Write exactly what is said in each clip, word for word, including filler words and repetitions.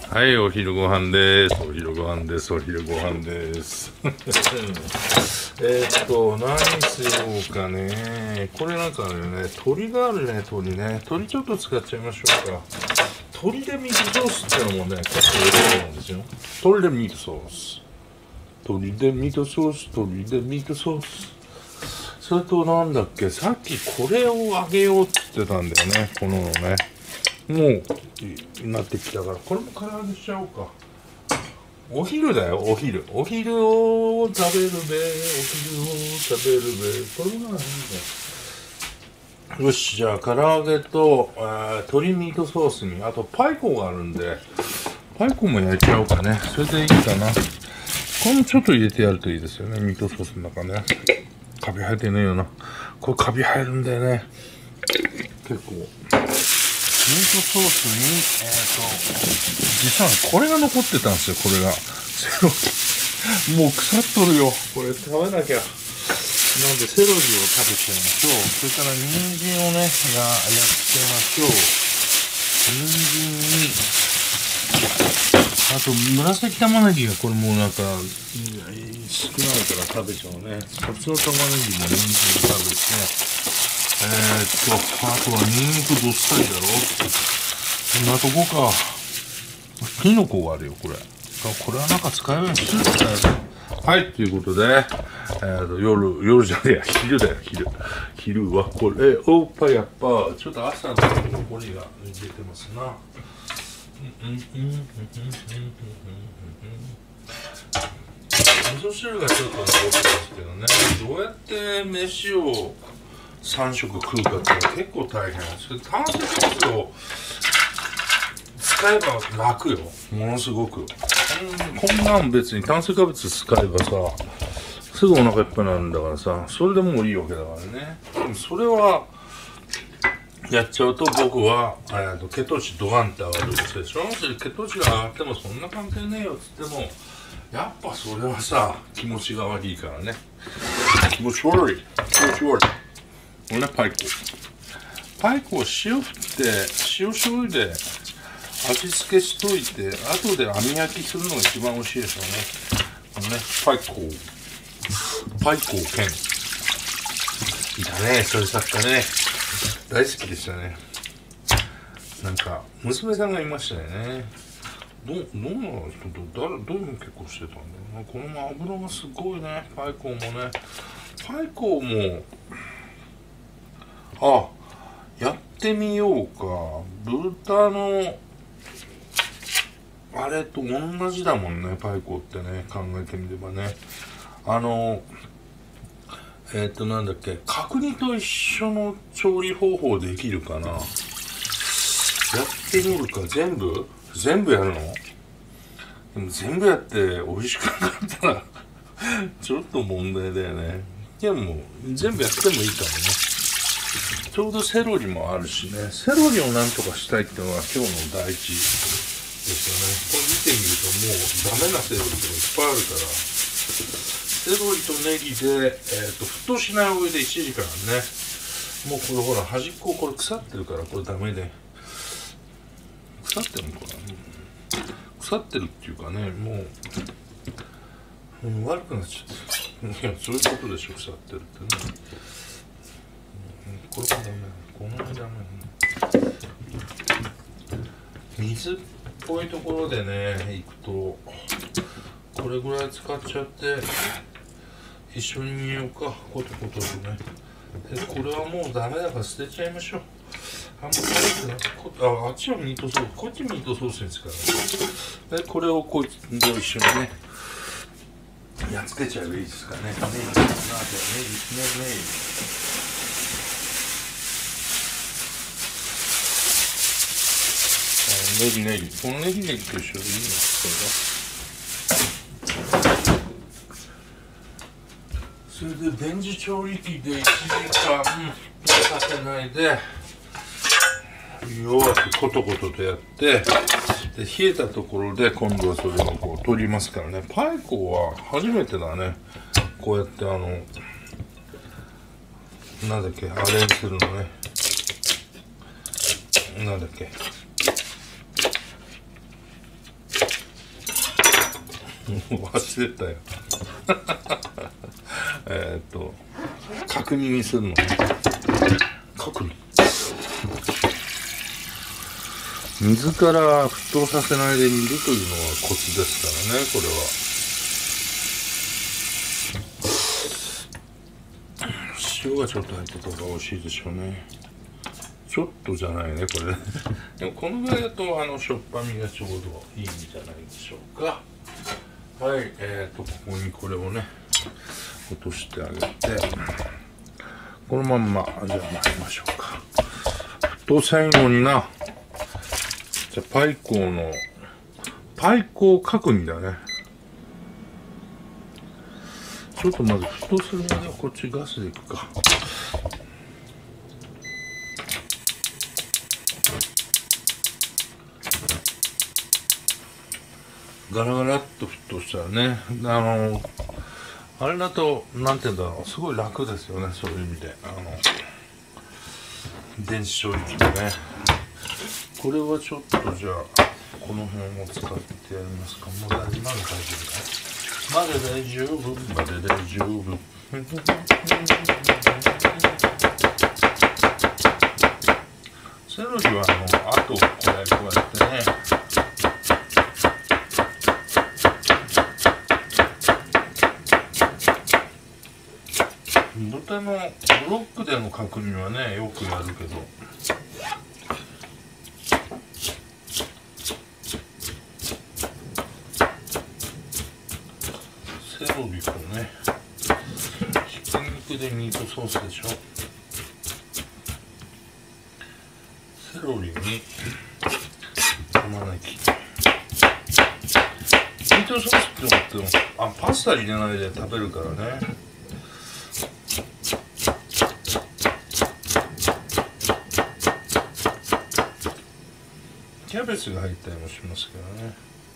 はい、お昼ご飯です。お昼ご飯です。お昼ご飯です。えっと、何しようかね。これなんかね、鶏があるね、鶏ね。鶏ちょっと使っちゃいましょうか。鶏でミートソースってのもね、結構入れるんですよ。鶏でミートソース。鶏でミートソース、鶏でミートソース。それとなんだっけ、さっきこれをあげようって言ってたんだよね、こののね。もうなってきたから、これも唐揚げしちゃおうか。お昼だよ、お昼。お昼を食べるべ、お昼を食べるべ。これもなんだよ。よし、じゃあ唐揚げとあ鶏ミートソースに、あとパイコがあるんで、パイコも焼いちゃおうかね。それでいいかな。これもちょっと入れてやるといいですよね、ミートソースの中ね。カビ生えてねえよな。これカビ生えるんだよね。結構。ミートソースに、えっと、実はこれが残ってたんですよ、これが。セロリ。もう腐っとるよ。これ食べなきゃ。なんでセロリを食べちゃいましょう。それから人参をね、がやってましょう。人参に、あと紫玉ねぎがこれもうなんか、少ないから食べちゃうね。普通の玉ねぎも人参食べて、えーっと、あとはニンニクどっさりだろ。そんなとこか。キノコがあるよ、これ。これはなんか使えるようにするんだよ。はい、ということで、えーっと、夜、夜じゃねえや、昼だよ、昼。昼はこれを、ぱやっぱ、ちょっと朝の残りが出てますな。うんうんうんうんうんうんうん。味噌汁がちょっと残ってますけどね。どうやって飯をさん食食うかって結構大変。それ炭水化物を使えば楽よ。ものすごく。こんなん別に炭水化物使えばさ、すぐお腹いっぱいになるんだからさ、それでもういいわけだからね。でもそれはやっちゃうと僕は、えーと、血糖値ドガンって上がるんですよ。その血糖値が上がってもそんな関係ねえよっつっても、やっぱそれはさ、気持ちが悪いからね。気持ち悪い。気持ち悪い。これね、パイコ。パイコを塩振って、塩醤油で味付けしといて、後で網焼きするのが一番美味しいですよね。このね、パイコ。パイコ兼。いたね、そういう作家ね。大好きでしたね。なんか、娘さんがいましたよね。ど、どんな人と、誰、どういうの結婚してたんだろうな。この油がすごいね、パイコもね。パイコも、あ、やってみようか。豚のあれと同じだもんね、パイコってね、考えてみればね。あのえっとなんだっけ、角煮と一緒の調理方法できるかな。やってみるか。全部全部やるの？でも全部やって美味しくなかったらちょっと問題だよね。でも全部やってもいいかもね。ちょうどセロリもあるしね。セロリをなんとかしたいっていうのが今日の第一ですよね。これ見てみるともうダメなセロリとかいっぱいあるから、セロリとネギで、えー、と沸騰しないお湯でいちじかんね。もうこれほら端っここれ腐ってるからこれダメで。腐ってるのかな、腐ってるっていうかね、もう、うん、悪くなっちゃった。いや、そういうことでしょ、腐ってるってね。これもダメ、このダメ。水っぽいところでね、いくと、これぐらい使っちゃって、一緒に煮ようか、コトコトとね。で、これはもうダメだから捨てちゃいましょう。あんまりなこあ、あっちはミートソース、こっちミートソースに使う。で、これをこいつと一緒にね、やっつけちゃえばいいですかね。ネギ、ネギ、ネギ、ネギ。ネギネギ。このネギネギと一緒でいいのそれで電磁調理器でいちじかんさせないで弱くコトコトとやってで冷えたところで今度はそれをこう取りますからね。パイコは初めてだね。こうやってあのなんだっけあれにするのね。なんだっけもう忘れたよえっと確認するのね。確認。水から沸騰させないで煮るというのがコツですからね、これは。塩がちょっと入った方が美味しいでしょうね。ちょっとじゃないね、これでもこのぐらいだとあのしょっぱみがちょうどいいんじゃないでしょうか。はい、えーとここにこれをね落としてあげて、このまんまじゃあ巻きましょうか。沸騰せんようにな。じゃあパイコーのパイコー角煮だね。ちょっとまず沸騰するまではこっちガスでいくか。ガラガラっと沸騰したらね、あのあれだとなんていうんだろう、すごい楽ですよね、そういう意味で。あの電子調理器でね。これはちょっとじゃあこの辺を使ってやりますか。もう大丈夫、まだ大丈夫かい。まだ大丈夫、まだ大丈夫セロリはあのあとこれこうやってね、豚のブロックでの角煮はねよくやるけど、セロリとねひき肉でミートソースでしょ。セロリに玉ねぎ、ミートソースって思ってもあパスタ入れないで食べるからね。キャベツが入ったりもしますけどね。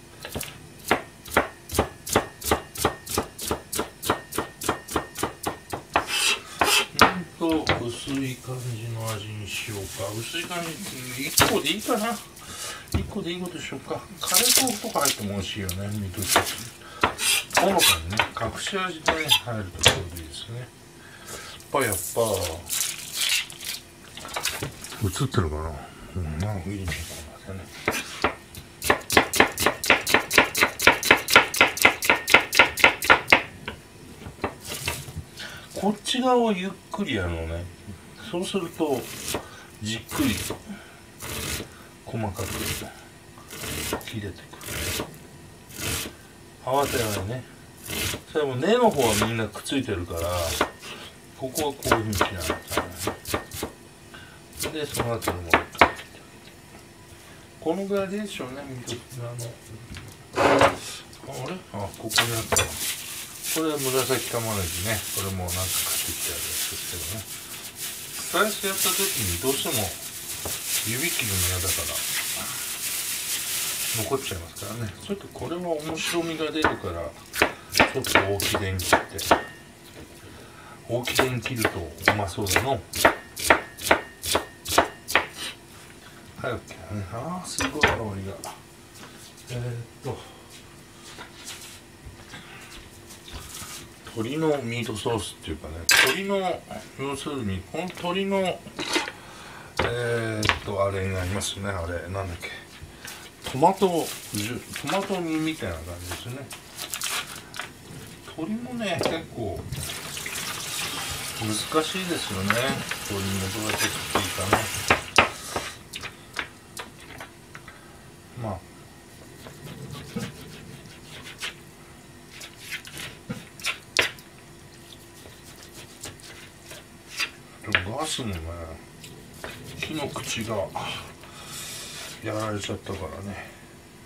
うんと薄い感じの味にしようか。薄い感じいっこでいいかな。いっこでいいことしようか。カレー粉とか入っても美味しいよね、ミートソース。ほのかにね、隠し味で、ね、入るとちょうどいいですね。やっぱやっぱ映ってるかな。うん、なんかいいね、これね。こっち側をゆっくりやるのね。そうするとじっくりと細かく切れてくる。慌てないね。それも根の方はみんなくっついてるから、ここはこういうふうにしなきゃいけない。でその後のもこのぐらいでしょうね。あのあれあここにあった。これは紫玉ねぎね。これもなんか買ってきてあるやつですけどね。スライスやった時にどうしても指切るの嫌だから残っちゃいますからね。ちょっとこれは面白みが出るからちょっと大きめに切って、大きめに切るとうまそうだの。はい、OK ね。ああ、すごい香りが。えー、っと、鶏のミートソースっていうかね、鶏の、要するに、この鶏の、えー、っと、あれになりますね、あれ、なんだっけ、トマト、トマト煮みたいな感じですね。鶏もね、結構、難しいですよね。鶏もどうやって作っていいかね。まあでもガスもね、火の口がやられちゃったからね。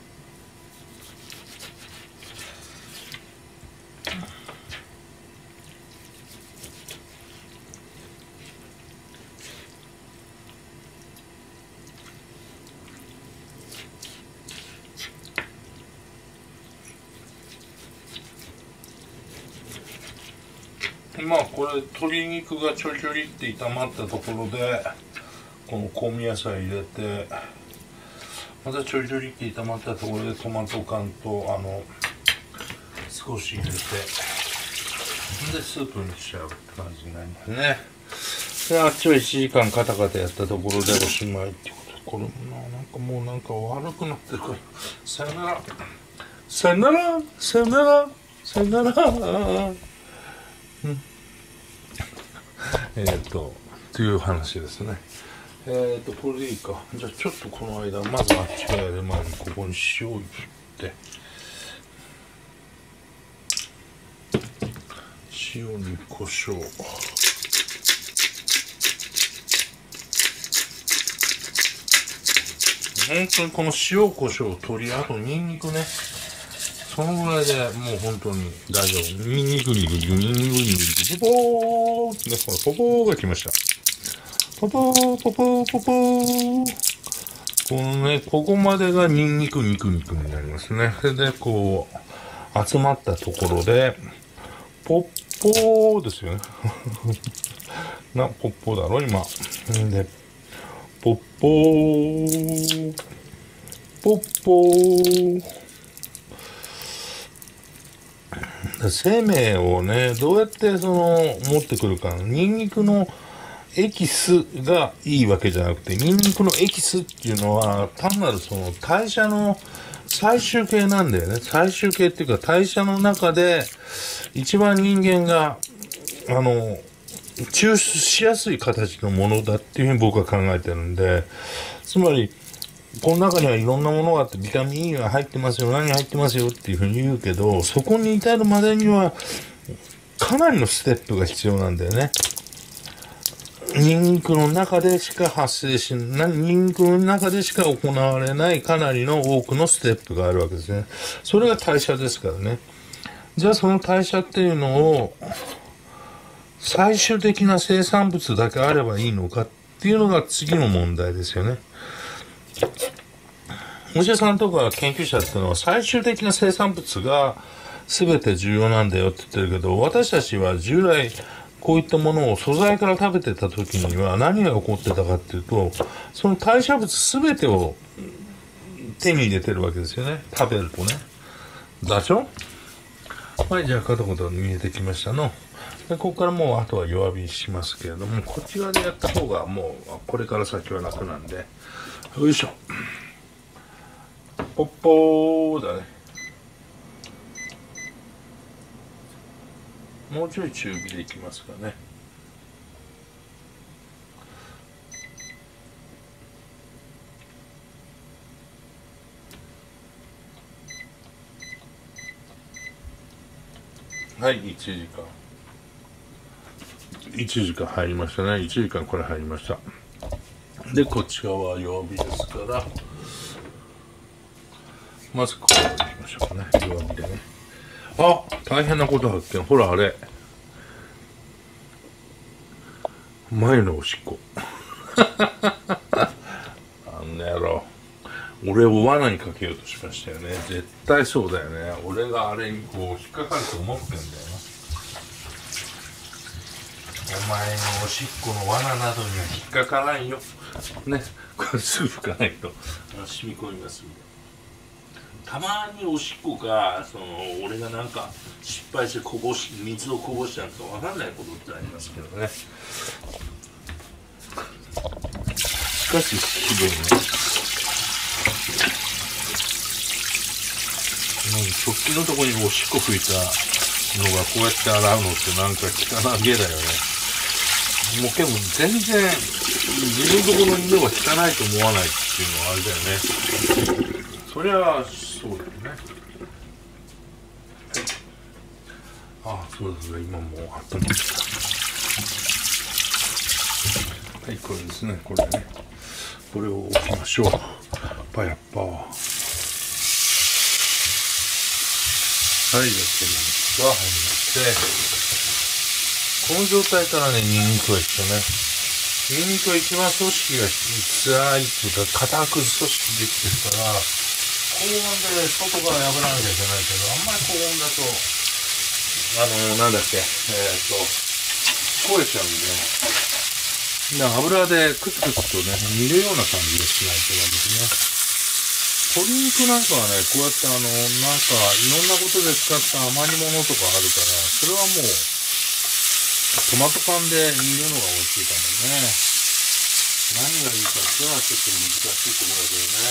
まあこれ鶏肉がちょりちょりって炒まったところでこの香味野菜入れて、またちょりちょりって炒まったところでトマト缶とあの少し入れて、で、スープにしちゃうって感じになりますね。で、あっちはいちじかんカタカタやったところでおしまいってこと。これもな、なんかもうなんか悪くなってるから。さよなら。さよなら。さよなら。さよなら。うん。えっと、という話ですね。えっと、これでいいか。じゃあちょっとこの間、まずあっちがやる前にここに塩を振って、塩に胡椒。本当にこの塩胡椒を取り、あとニンニクね。そのぐらいでもう本当に大丈夫。ニンニクニクニクニンニクニクポポーってね、このポポーが来ました。ポポーポポーポポー。このね、ここまでがニンニクニクニクになりますね。それでこう、集まったところで、ポッポーですよね。な、ポッポーだろ、今。で、ポッポー、ポッポー。生命をね、どうやってその、持ってくるか。ニンニクのエキスがいいわけじゃなくて、ニンニクのエキスっていうのは、単なるその代謝の最終形なんだよね。最終形っていうか、代謝の中で、一番人間が、あの、抽出しやすい形のものだっていうふうに僕は考えてるんで、つまり、この中にはいろんなものがあって、ビタミン E が入ってますよ、何入ってますよっていうふうに言うけど、そこに至るまでには、かなりのステップが必要なんだよね。ニンニクの中でしか発生しない、ニンニクの中でしか行われないかなりの多くのステップがあるわけですね。それが代謝ですからね。じゃあその代謝っていうのを、最終的な生産物だけあればいいのかっていうのが次の問題ですよね。お医者さんとか研究者っていうのは最終的な生産物が全て重要なんだよって言ってるけど、私たちは従来こういったものを素材から食べてた時には何が起こってたかっていうと、その代謝物全てを手に入れてるわけですよね。食べるとね。だしょ？はい、じゃあ片言見えてきましたの。で、ここからもうあとは弱火しますけれども、こっち側でやった方がもうこれから先は楽なんで、よいしょ。ポッポーだね。もうちょい中火でいきますかね。はい、いちじかん。いちじかん入りましたね。いちじかんこれ入りました。で、こっち側は弱火ですから、まずここからいきましょうね。弱火でね。あ、大変なこと発見。ほらあれ。前のおしっこ。あんな野郎。俺を罠にかけようとしましたよね。絶対そうだよね。俺があれにこう引っかかると思ってんだよな。お前のおしっこの罠などには引っかからんよ。ね。これすぐ拭かないと染み込みますんで。たまにおしっこが、その、俺がなんか失敗してこぼし、水をこぼしちゃうとわかんないことってありますけどね。しかし、ひどいね。食器のところにおしっこ吹いたのがこうやって洗うのってなんか汚げだよね。もうけど全然自分のところの犬は汚いと思わないっていうのはあれだよね。そりゃそうだよね。はい、ああそうですね、今もう温まってきた。はい、これですね、これね、これを置きましょう。パヤッパー。はい、やってみますが入りまして、この状態からね、ニンニクが必要ね。ニンニクは一番組織が辛いっていうか、硬く組織できてるから、高温で外から破らなきゃいけないけど、あんまり高温だと、あのー、なんだっけ、えー、っと、焦げちゃうんで、で油でクツクツとね、煮るような感じでしないとダメですね。 鶏肉なんかはね、こうやってあの、なんか、いろんなことで使った余り物とかあるから、それはもう、トマト缶で煮るのが美味しいかもね。何がいいかっていうのはちょっと難しいところだけどね。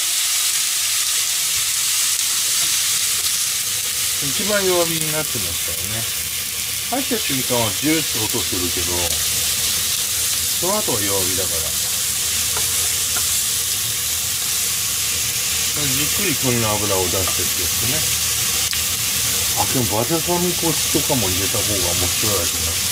一番弱火になってますからね。入った瞬間はジューッと音するけど、その後は弱火だから。じっくり鶏の油を出してってやつね。あ、でもバルサミコ酢とかも入れた方が面白い味になった。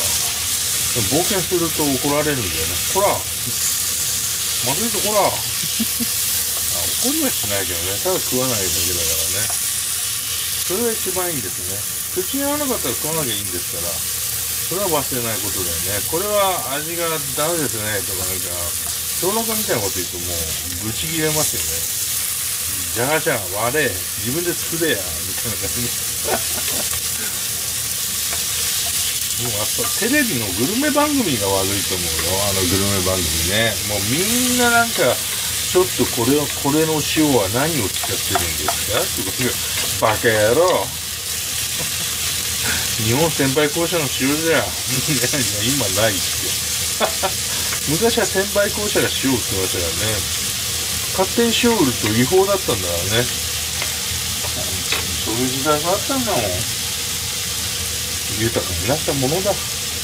冒険すると怒られるんだよね。ほらまずいぞ、ほらあ、怒りはしないけどね。ただ食わないだけだからね。それが一番いいんですね。口に合わなかったら食わなきゃいいんですから、それは忘れないことだよね。これは味がダメですねとかなんか、評論家みたいなこと言うともう、ぶち切れますよね。じゃがじゃが割れ、自分で作れや、みたいな感じ。もうあとテレビのグルメ番組が悪いと思うよ。あのグルメ番組ね。もうみんななんか、ちょっとこれは、これの塩は何を使ってるんですかとか、バカ野郎。日本先輩校舎の塩じゃ。今ないっすよ。昔は先輩校舎が塩を売ってましたからね。勝手に塩を売ると違法だったんだからね。そういう時代があったんだもん。豊かになったものだ。はい、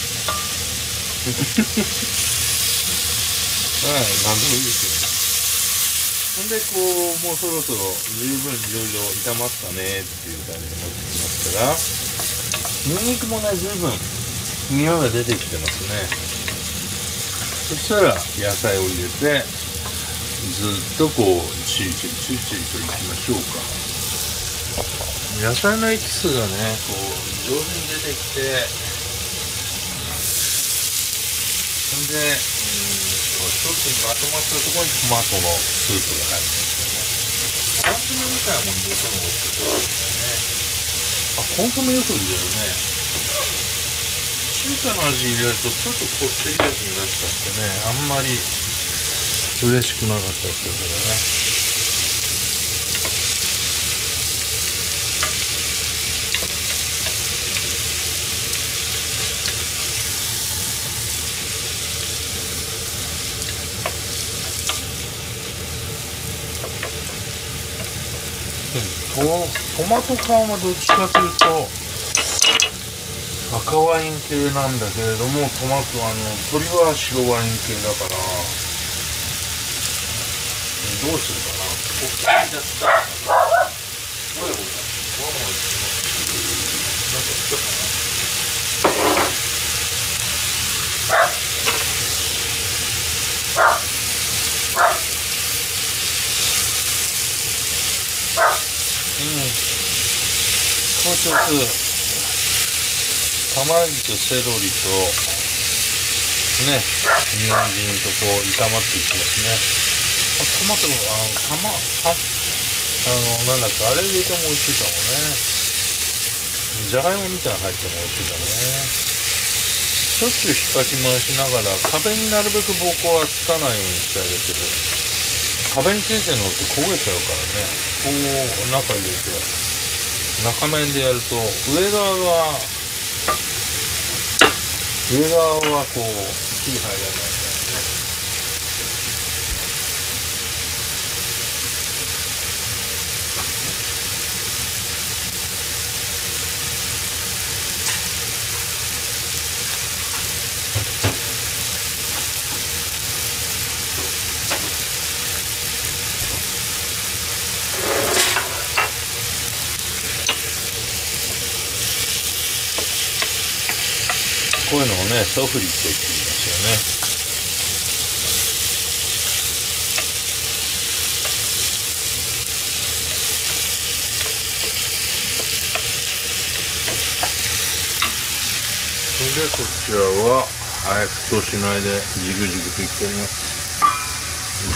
なんでもいいですよ。ほんで、こう、もうそろそろ十分いろいろ炒まったねっていう感じになってきますから、ニンニクもね、十分匂いが出てきてますね。そしたら野菜を入れて、ずっとこうチリチリチリチリといきましょうか。野菜のエキスがねこう上手に出てきて、そんでうん一つにまとまったところにトマトのスープが入るんですよね。コンソメみたいなもの入れても美味しいですね。あ、コンソメよく入れるね。中華の味入れるとちょっとこってり味になっちゃってね、あんまり嬉しくなかったですけどね。ト, トマト缶はどっちかというと赤ワイン系なんだけれども、トマトあの鶏は白ワイン系だから、どうするかな。こっからじゃったおいおい、ワンワン言ってます。なんか来たかな。うん、もうちょっと玉ねぎとセロリとね、人参とこう炒まっていきますね。トマトのあの玉ああのなんだっけ、あれ入れても美味しいかもね。じゃがいもみたいなの入っても美味しいかもね。しょっちゅう引っかき回しながら壁になるべく膀胱はつかないようにしてあげてる。壁についてるのって焦げちゃうからね。こう中入れて中面でやると上側は上側はこう火入らないからね。こういうのをね、ソフリットって言いますよね。それでこちらははい、沸騰しないでジグジグといっております。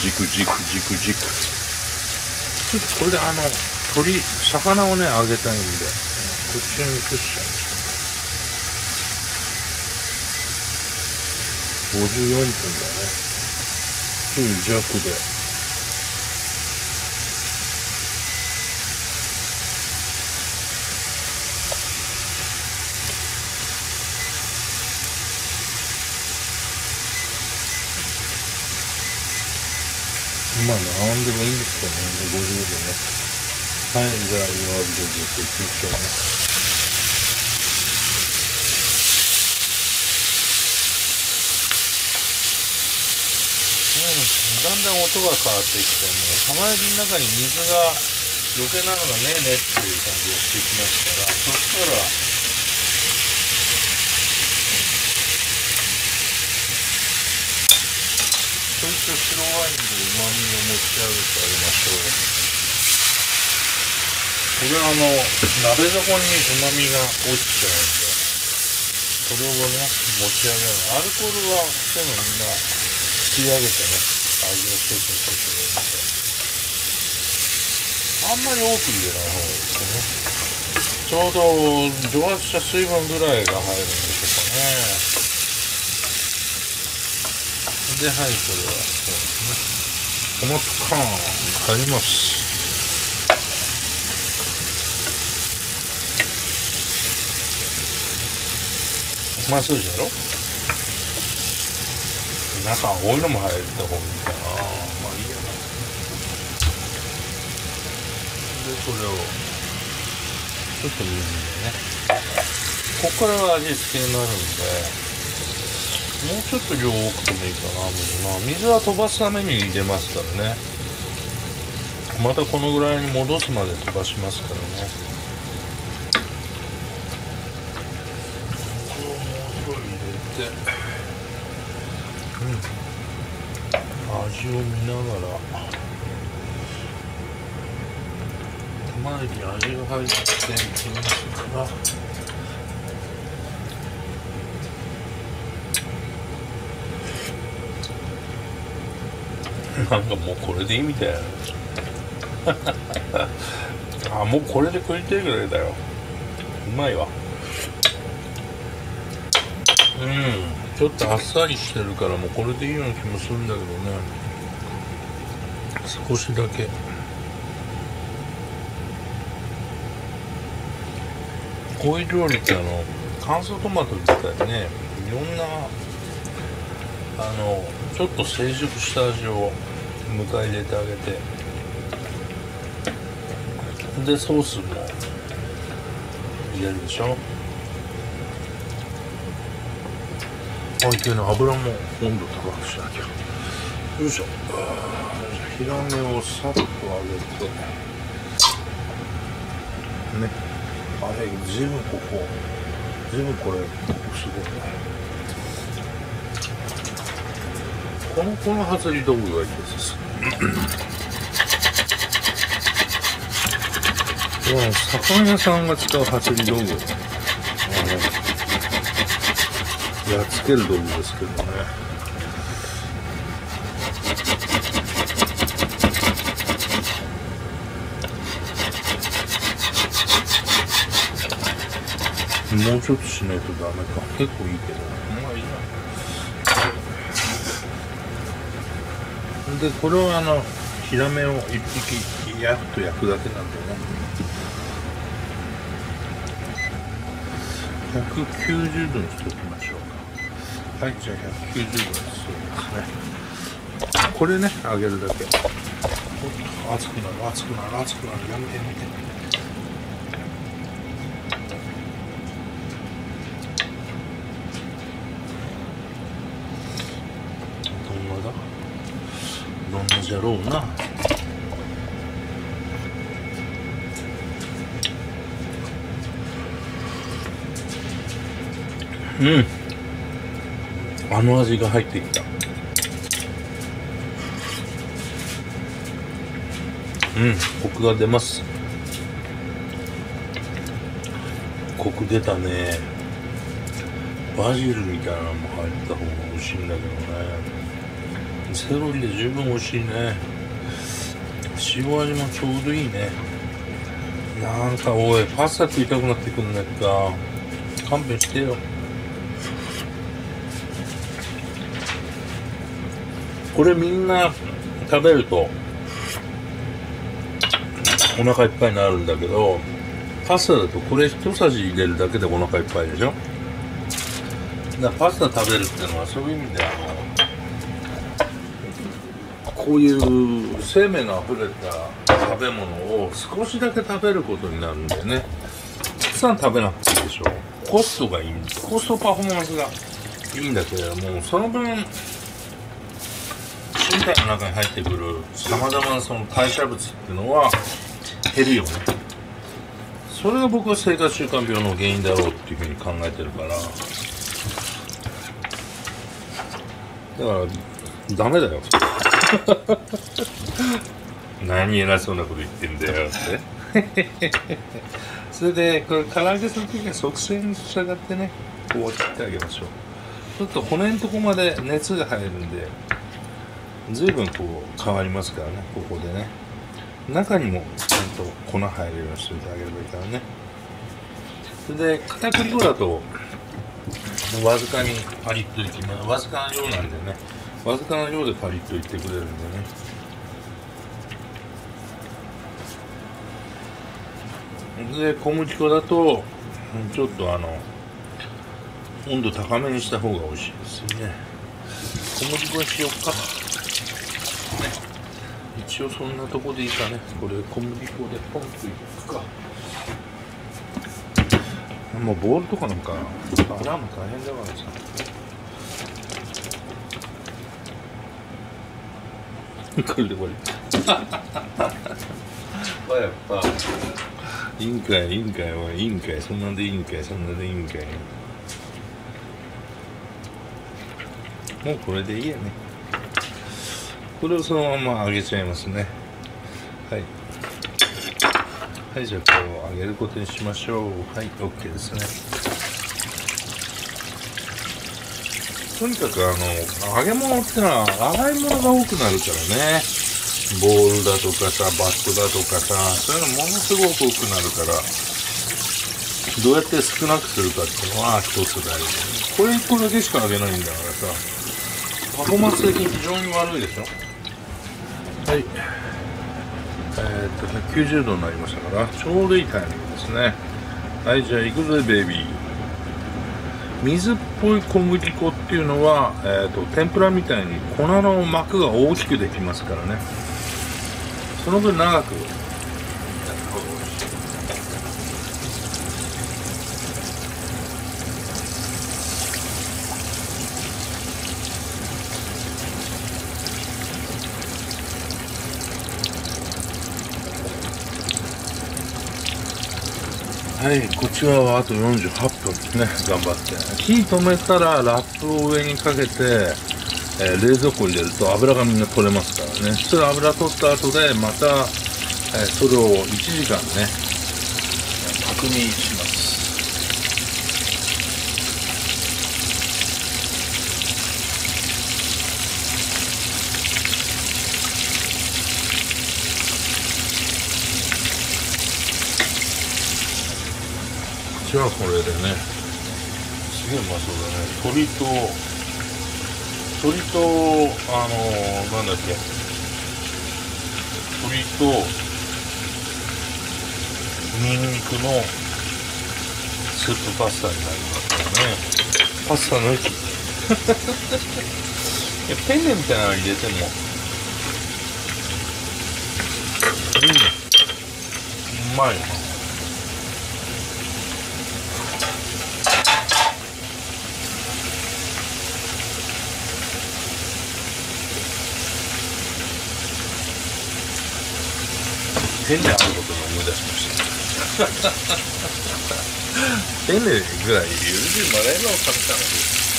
ジグジグジグジグ。ちょっとこれであの鶏魚をね揚げたいんでこっちに移しちゃう。ごじゅうよんぷんだね。きゅう弱でまあなんでもいいんですけどね、ごじゅうどね。はい、じゃあ弱火でずっといきましょうね。だんだん音が変わってきて、もう玉焼きの中に水が余計なのがねえねっていう感じがしてきましたら、そしたらちょいと白ワインでうまみを持ち上げてあげましょう。これはあの鍋底にうまみが落ちちゃうんで、それをね持ち上げる。アルコールはでもみんな吸い上げてね、味を一つにとってるんで、あんまり多く入れない方がいいですね。ちょうど蒸発した水分ぐらいが入るんでしょうかね。で、はい、これはそうですね。トマト缶入ります。うまそうじゃろ。中こういうのも入れた方がいいかな。まあいいやな。でこれをちょっと水でね、ここからは味付けになるんで、もうちょっと量多くてもいいかな。まあ水は飛ばすために入れますからね。またこのぐらいに戻すまで飛ばしますからね。これをもうちょい入れて、うん、味を見ながら、玉ねぎ味が入っていきますから、なんかもうこれでいいみたいなあ、もうこれで食いたいぐらいだよ。うまいわ。うん、ちょっとあっさりしてるからもうこれでいいような気もするんだけどね。少しだけこういう料理ってあの乾燥トマト自体ね、いろんなあのちょっと成熟した味を迎え入れてあげて、でソースも入れるでしょ。あ、いけない。油も温度高くしなきゃ。よいしょ。ヒラメをさっと揚げてね。あれずいぶんここずいぶんこれここすごいね。このこの外り道具がいいです。魚屋さんが使う外り道具、やっつける道具ですけどね。もうちょっとしないとダメか。結構いいけど、まあいいな。でこれはあのヒラメを一匹やっと焼くだけなんでね。ひゃくきゅうじゅうどにしておきましょうか。はい、じゃあひゃくきゅうじゅうどにしておきますね。これね、揚げるだけ。熱くなる、熱くなる、熱くなる。やめてやめて。どんなだどんなじゃろうな。うん、あの味が入ってきた。うん、コクが出ます。コク出たね。バジルみたいなのも入った方が美味しいんだけどね。セロリで十分美味しいね。塩味もちょうどいいね。なんかおい、パスタ食いたくなってくんねっか。勘弁してよ。これみんな食べるとお腹いっぱいになるんだけど、パスタだとこれ一さじ入れるだけでお腹いっぱいでしょ。だからパスタ食べるっていうのはそういう意味であのこういう生命のあふれた食べ物を少しだけ食べることになるんでね、たくさん食べなくていいでしょ。コストがいい、コストパフォーマンスがいいんだけれども、その分身体の中に入ってくるさまざまなその代謝物っていうのは減るよね。それが僕は生活習慣病の原因だろうっていうふうに考えてるから、だからダメだよ何偉そうなこと言ってんだよってそれでこれ唐揚げするときは側線に従ってね、こう切ってあげましょう。ちょっと骨のとこまで熱が入るんで随分こう変わりますからね。ここでね、中にもちゃんと粉入るようにしておいてあげればいいからね。それで片栗粉だとわずかにパリッといきます。わずかな量なんでね、わずかな量でパリッといってくれるんでね。で小麦粉だとちょっとあの温度高めにした方が美味しいですよね。小麦粉にしようか、ね、一応そんなとこでいいかね。これ小麦粉でポンといくか。もうボールとかなんか洗うの大変だからさ。これでこれやっぱいいんかいいいんかいおいいいんかい、そんなんでいいんかい、そんなんでいいんかい。もうこれでいいやね。これをそのまま揚げちゃいますね。はいはい、じゃあこれを揚げることにしましょう。はい、 OK ですね。とにかくあの揚げ物ってのは洗い物が多くなるからね。ボウルだとかさ、バットだとかさ、そういうのものすごく多くなるから、どうやって少なくするかっていうのは一つ大事。これいっこだけしか揚げないんだからさ、パフォーマンス的に非常に悪いでしょ。はい、えー、っとひゃくきゅうじゅうどになりましたからちょうどいいタイミングですね。はい、じゃあ行くぜベイビー。水っぽい小麦粉っていうのは、えー、と天ぷらみたいに粉の膜が大きくできますからね。その分長くやった方が美味しい。はい、こちらはあとよんじゅうはっぷんですね。頑張って火止めたらラップを上にかけて、えー、冷蔵庫に入れると油がみんな取れますからね。それ油取った後でまた、えー、それをいちじかんね確認します。じゃあこれでね、すげえうまそうだね。鶏と鶏とあのー、なんだっけ、鶏とニンニクのスープパスタになりますからね。パスタ抜きいやペンネみたいなの入れてもうんうまいよな。ペンネあることを思い出しましたペンネぐらい許してもらえるのを買ったのに、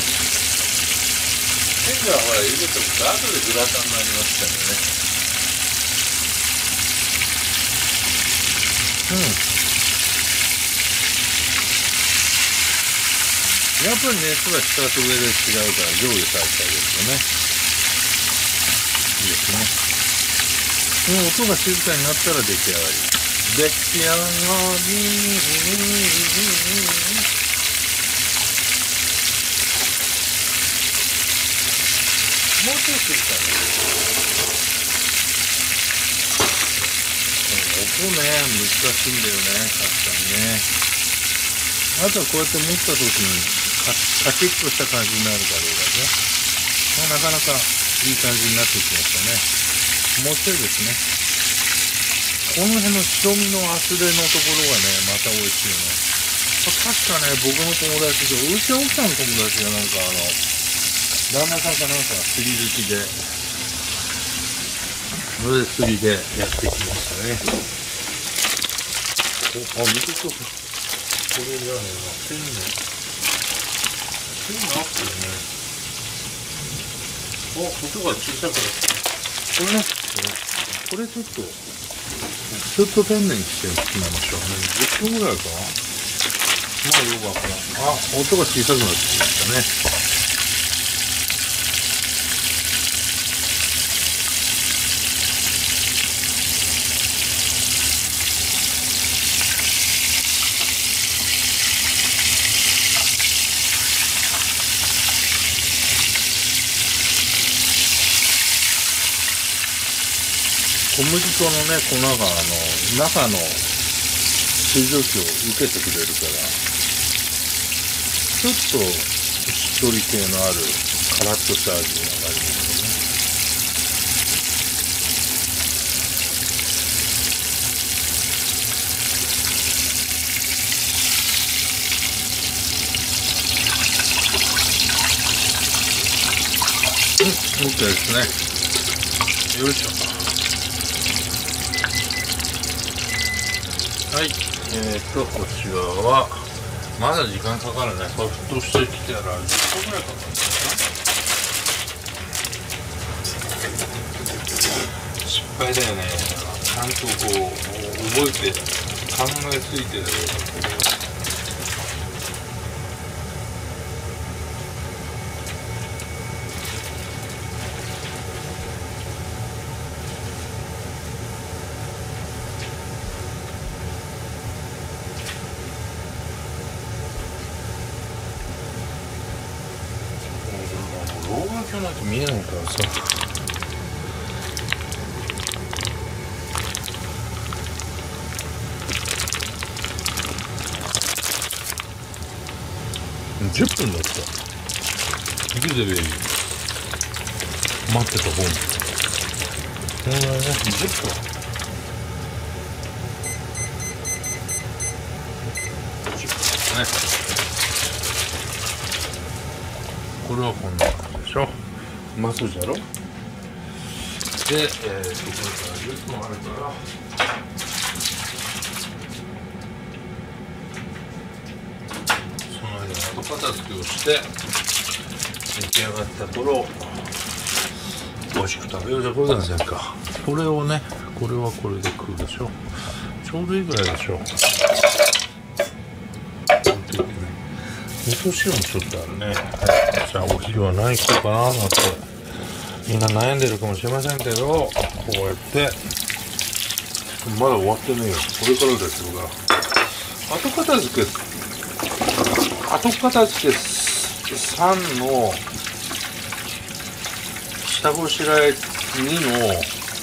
ペンネはほら茹でておくと後でグラタンになりますからね。うん、やっぱり熱は下と上で違うから上下されてあげるとねいいですね。この音が静かになったら出来上がり。出来上がり。もうちょい静かに。音ね、難しいんだよね、確かにね。あとはこうやって持った時にカチッとした感じになるかどうかね。まあ、なかなかいい感じになってきましたね。 もうちょいですね。この辺の白身の厚手のところがねまた美味しいよね。確かね僕の友達でうちの奥さんの友達がなんかあの旦那さんかなんか釣り好きでそれで釣りでやってきましたね。おあ見てください。これじゃねえな線ね線があってるね。お音が小さくなったこれねこれちょっとずっと天然にして決めましょうね。じゅっぷんぐらいかな。まあよくわからん。あ、音が小さくなってきましたね。小麦粉のね粉があの中の水蒸気を受けてくれるからちょっとしっとり系のあるカラッとした味になりますよね。うん、OK ですね。よいしょ。はい、えーと、こちらは、まだ時間かかるね。沸騰してきたらじゅっぷんぐらいかかるかな。失敗だよね。ちゃんとこう、覚えて、考えついてる。老眼鏡なんて見えないからさ。じゅっぷんだった。いくぜベイビー。待ってた本。これね、じゅっぷん。じゅっぷんですね。これはこんな感じでしょ。うまそうじゃろ。で、えー、とこれからじゅっぷんあるからその間の後片付けをして出来上がった頃美味しく食べようじゃこれなんせんか。これをねこれはこれで食うでしょ。ちょうどいいぐらいでしょ。味噌汁もちょっとあるね。じゃあお昼は何食おうかななんてみんな悩んでるかもしれませんけど、こうやってまだ終わってねえよ。これからですよが後片付け後片付けさんの下ごしらえにの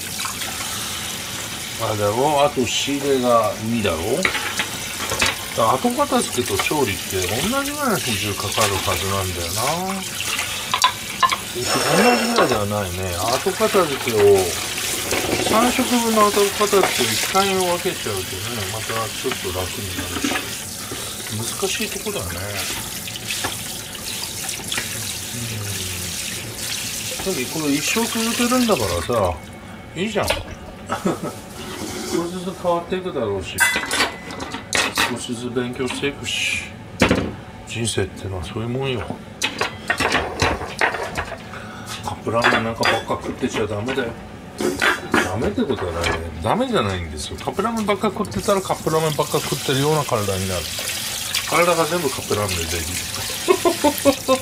あれだろ。あと仕入れがにだろ。後片付けと調理って同じぐらいの比重かかるはずなんだよな。同じぐらいではないね。後片付けをさん食分の後片付けをいっかいに分けちゃうとねまたちょっと楽になるし難しいとこだね。うんでもこれ一生続けるんだからさいいじゃん。少しずつ変わっていくだろうし少しずつ勉強していくし人生ってのはそういうもんよ。カップラーメンなんかばっか食ってちゃダメだよ。ダメってことはないね。ダメじゃないんですよ。カップラーメンばっか食ってたらカップラーメンばっか食ってるような体になる。体が全部カップラーメンでできる。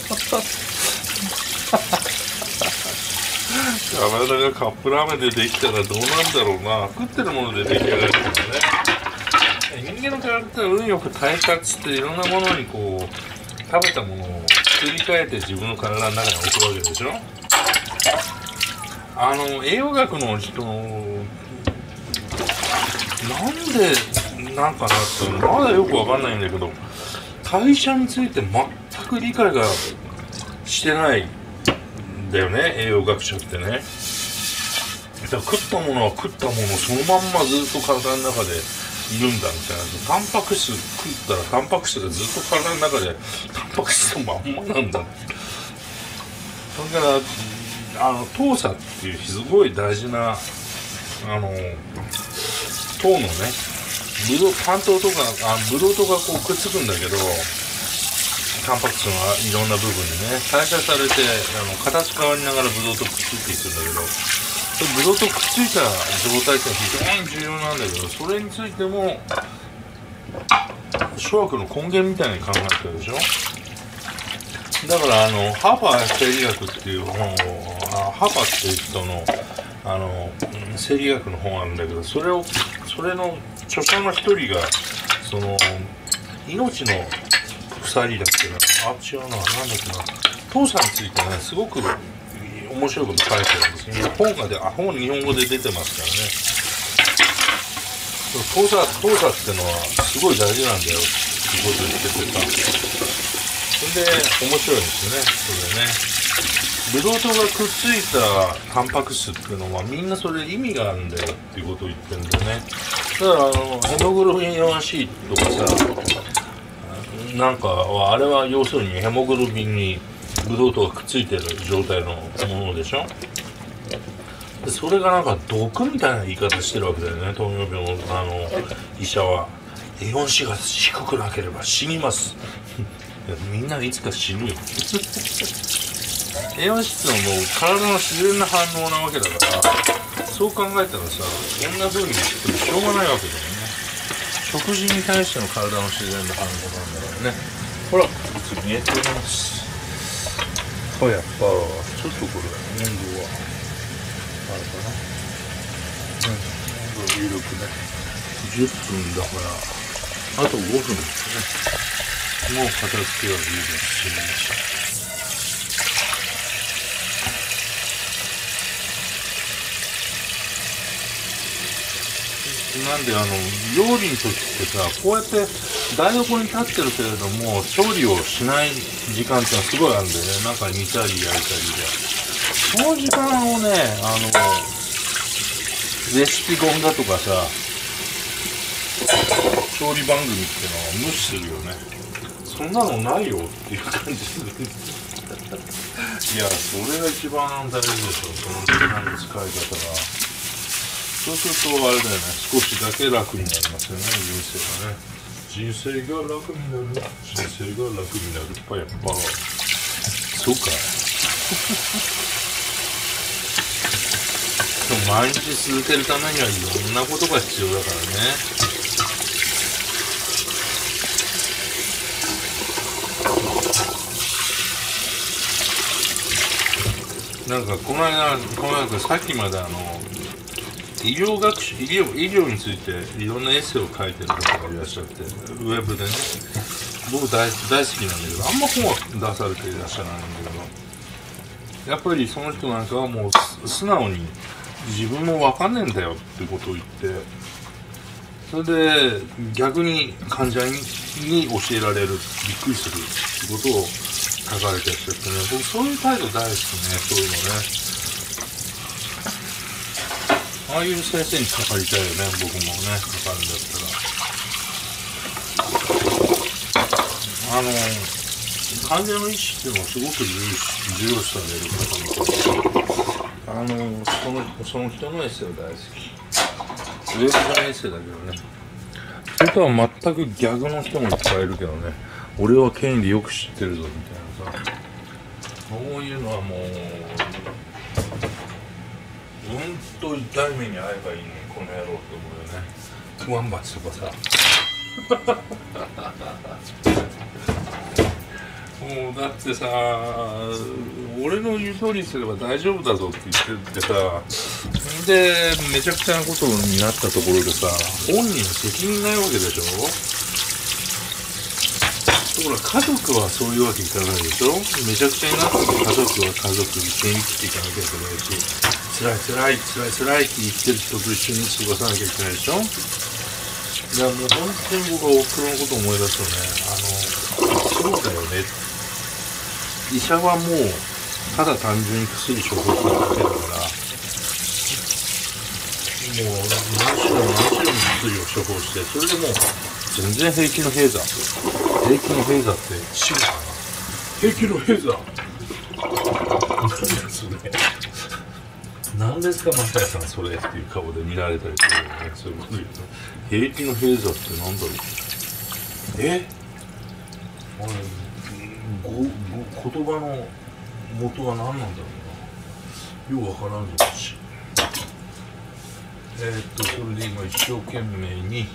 体がカップラーメンでできたらどうなんだろうな。食ってるもので出来上がるからね。人間の体って運よく耐えたっつっていろんなものにこう食べたものを作り変えて自分の体の中に置くわけでしょ。あの栄養学の人なんでなんかなってまだよくわかんないんだけど代謝について全く理解がしてないんだよね栄養学者ってね。 だから食ったものは食ったものそのまんまずっと体の中でいるんだみたいな。タンパク質食ったらタンパク質がずっと体の中でタンパク質のまんまなんだ。だからあの糖鎖っていうすごい大事なあの糖のね、ブドウ関東とかあブドウとかこうくっつくんだけど、タンパク質のいろんな部分にね代謝されてあの形変わりながらブドウとくっついていくんだけど、ブドウとくっついた状態って非常に重要なんだけど、それについても諸悪の根源みたいに考えてるでしょ。だからあのハーパー生理学っていう本をハーパーっていう人のあの生理学の本あるんだけど、それをそれの著者の一人がその命の鎖だっけな、あ違うな、なんだっけな、糖鎖についてねすごく面白いこと書いてるんですね。本がであ本日本語で出てますからね。糖鎖糖鎖ってのはすごい大事なんだよってこと言っててさ、それで面白いんですよね。それねブドウ糖がくっついたタンパク質っていうのはみんなそれ意味があるんだよっていうことを言ってるんだよね。だからあのヘモグロビン ワンシー とかさなんかはあれは要するにヘモグロビンにブドウ糖がくっついてる状態のものでしょ。でそれがなんか毒みたいな言い方してるわけだよね、糖尿病のあの医者は。エーワンシー が低くなければ死にますみんないつか死ぬよエーワンシー ってのはもう体の自然な反応なわけだから、そう考えたらさこんな風に言ってもしょうがないわけだよね。食事に対しての体の自然な反応なんだからね。ほらいつ見えてます。やっぱちょっとこれ温度はあれかな、うん、温度緩くねじゅっぷんだからあとごふんですね。もう片付けはいいですし、なんであの料理の時ってさこうやって台所に立ってるけれども調理をしない時間ってのはすごいあるんでね、なんか煮たり焼いたりでその時間をねあのレシピ本だとかさ調理番組ってのは無視するよね。そんなのないよっていう感じするいやそれが一番大事でしょ、その時間の使い方が。そうするとあれだよね、少しだけ楽になりますよね、人生がね。人生が楽になる、人生が楽になる。やっぱそうかでも毎日続けるためにはいろんなことが必要だからね。なんかこの間この間さっきまであの医療学習医療医療についていろんなエッセイを書いてる方がいらっしゃって、ウェブでね僕 大, 大好きなんだけど、あんま本は出されていらっしゃらないんだけど、やっぱりその人なんかはもう素直に自分も分かんねえんだよってことを言って、それで逆に患者に教えられる、びっくりするってことを書かれてる人ってね、僕そういう態度大好きね、そういうのね。ああいう先生にかかりたいよね、僕もね、かかるんだったら。あの患者の意思っていうのはすごく重要視される方みたいな。あのそのその人のエッセイは大好き。ウェブ上のエッセイだけどね。それとは全く逆の人もいっぱいいるけどね。俺は権利よく知ってるぞみたいなさ。そういうのはもううんと痛い目に遭えばいいね、この野郎って思うよね。クワンバチとかさもうだってさ俺の言う通りにすれば大丈夫だぞって言っててさ、でめちゃくちゃなことになったところでさ本人の責任ないわけでしょ。ところが家族はそういうわけいかないでしょ。めちゃくちゃになった家族は家族一緒に生きていかなきゃいけないし、辛い辛い辛い辛いって言ってる人と一緒に過ごさなきゃいけないでしょ。いやもう本当に僕はおふくろのことを思い出すとね、あのそうだよね、医者はもうただ単純に薬処方するだけだから、 何種類も何種類も薬を処方して、それでもう全然平気の平座、平気の平座って知るかな。平気の平座何ですね。何ですか、マサヤさんそれっていう顔で見られたりするよね。そういうこと言うと、平気の平座って何だろう。えあれごご言葉の元は何なんだろうな。ようわからんぞし。えー、っとそれで今一生懸命に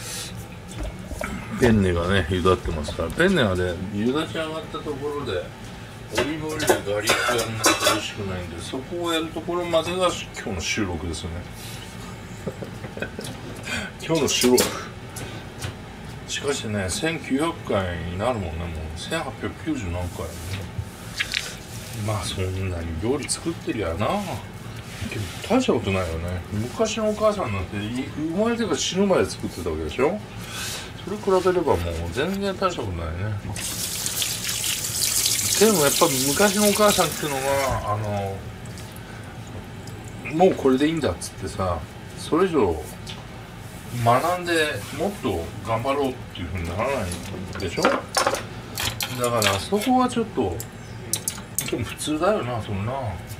ペンネがね茹だってますから、ペンネはね茹だし上がったところでオリーブオイルでガリックやらないと美味しくないんで、そこをやるところまでが今日の収録ですよね。今日の収録。しかしね、せんきゅうひゃっかいになるもんね。もうせんはっぴゃくきゅうじゅう何回ね。まあそんなに料理作ってりゃな、けど大したことないよね。昔のお母さんなんて生まれてから死ぬまで作ってたわけでしょ。それ比べればもう全然大したことないね。でもやっぱ昔のお母さんっていうのはあのもうこれでいいんだっつってさ、それ以上学んでもっと頑張ろうっていうふうにならないでしょ。だからそこはちょっとでも普通だよな、そんな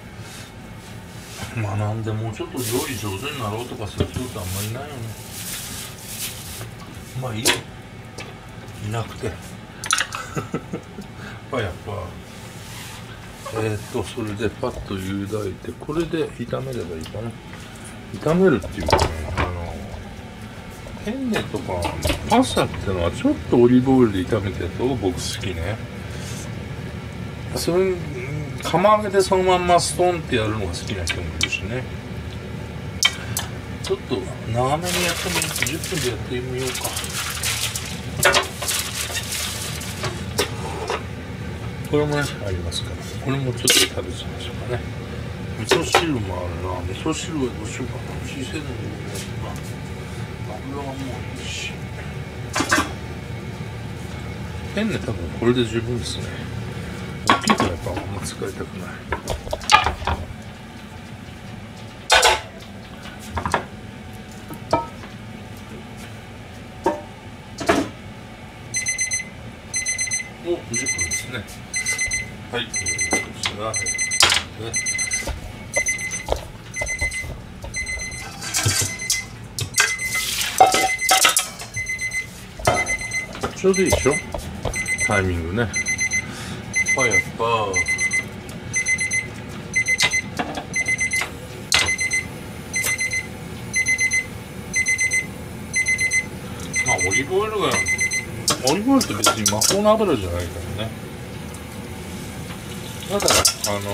学んでもうちょっと料理上手になろうとかする人ってあんまりいないよね。まあいいよ、いなくてまあやっぱえー、っとそれでパッと湯がいて、これで炒めればいいかな。炒めるっていうかね、あのペンネとかパスタっていうのはちょっとオリーブオイルで炒めてると僕好きね。それ釜揚げでそのまんまストンってやるのが好きな人もいるしね。ちょっと長めにやってみよう、じゅっぷんでやってみようか。これもねありますから、これもちょっと食べちゃいましょうかね。味噌汁もあるな。味噌汁はどうしようかな。小さいのも油はもういいし、ペンネ多分これで十分ですね。大きいとやっぱあんま使いたくない。もうじゅっぷんですね。はい、こちら、ね、ちょうどいいでしょ、タイミングね。あ、やっぱまあオリーブオイルがオリーブオイルって別に魔法の油じゃないからね。ただあのー、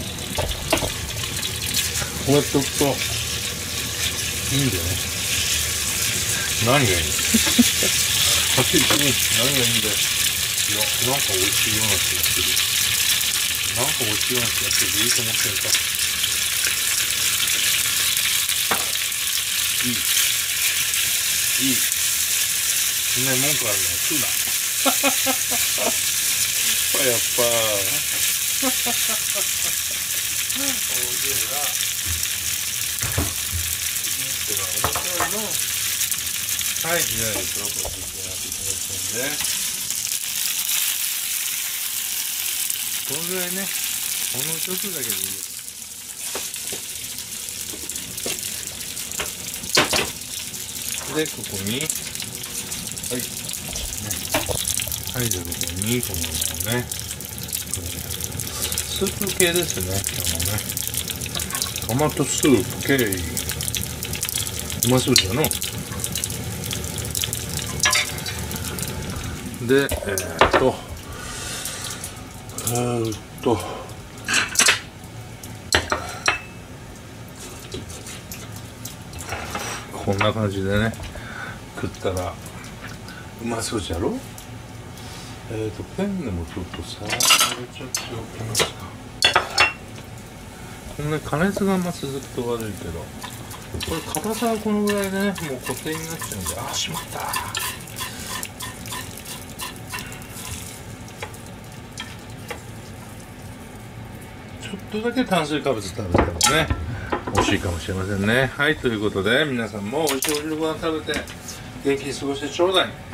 こうやっておくといいんだよね。何がいいはっきり言って何がいいんだよ。いや、なんか美味しいような気がする。なんか美味しいような気がする。いいと思ってるか。いい。いい。そんなに文句あるの食うな。やっぱ。おいしいな。っては面白いの。はい、じゃあ、ちょっとやっていただきますんで。このぐらいね、ほんのちょっとだけでいいです。で、ここに、はい、ね、はい、じゃあここに、このね、スープ系ですね、あのね、トマトスープ系、うまそうじゃの。で、えー、っと、えーっとこんな感じでね食ったらうまそうじゃろ。えーっとペンネもちょっとさら入れちゃっておきますか。このね加熱がま続くと悪いけど、これ硬さはこのぐらいでねもう固定になっちゃうんで、あーしまった。ちょっとだけ炭水化物食べてもね美味しいかもしれませんね。はい、ということで皆さんも美味しいお昼ご飯食べて元気に過ごしてちょうだい。